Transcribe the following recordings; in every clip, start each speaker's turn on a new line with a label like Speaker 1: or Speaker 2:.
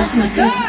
Speaker 1: That's my girl.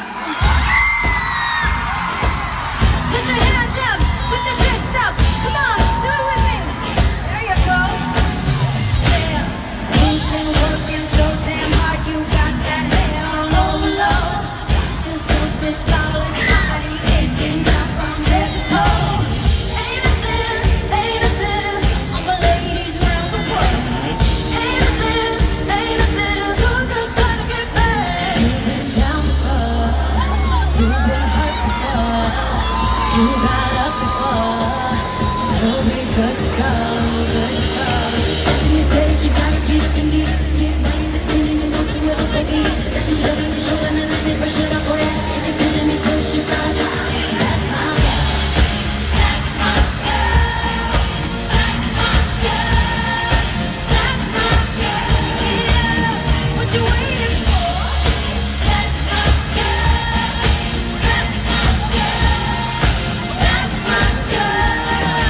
Speaker 1: Put your hands up, put your fists up. Come on, do it with me. There you go. Yeah. You've been working so damn hard, you got that head on overload. Got yourself this flawless body, aching down from head to toe. Ain't a thing, all my ladies around the world. Ain't a thing, good girls gotta get back. You've been down before, you've been hurt before, you got up before. You'll be good to go, good to go. Destiny said you gotta get up and get back in the feeling, and don't you ever forget. There's some love in your shoulder, and let me brush it up for ya. If you're feeling me, put your thighs up. That's my girl, that's my girl, that's my girl, that's my girl, yeah. What you waiting for? That's my girl, that's my girl, that's my girl.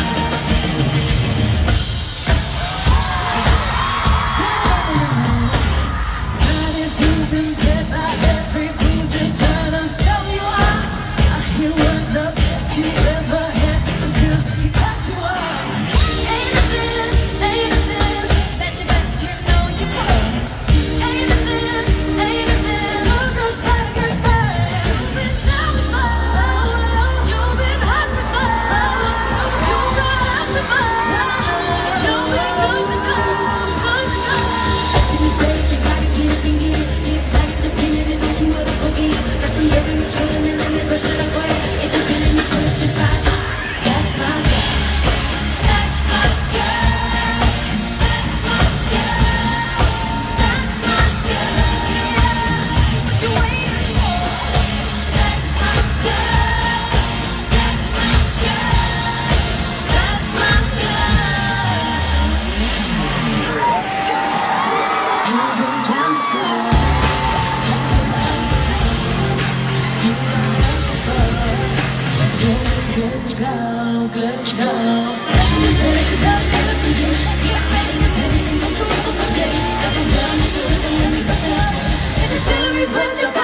Speaker 1: Not if you've been fed by every boo, just trying to show you how. He was the best you ever had until he cut you off. Ain't a thing, bet you know you were. Ain't a thing, all girls gotta get back. You've been down before, you've been hot before, you got up before, you've been good to go, good to go. Destiny said you gotta get up and get back in the feeling, and don't you ever forget. Got some love in your shoulder, and let me brush it up for ya. If you're feeling me, put your thighs up. That's my girl, that's my girl, that's my girl, that's my girl, yeah. What you waiting for? That's my girl, that's my girl, that's my girl. You've been down before, good to go, good to go. Destiny said that you gotta get up and get back in the feeling, and don't you ever forget. Got some love in your shoulder, and let me brush it up. If you're feeling me, put your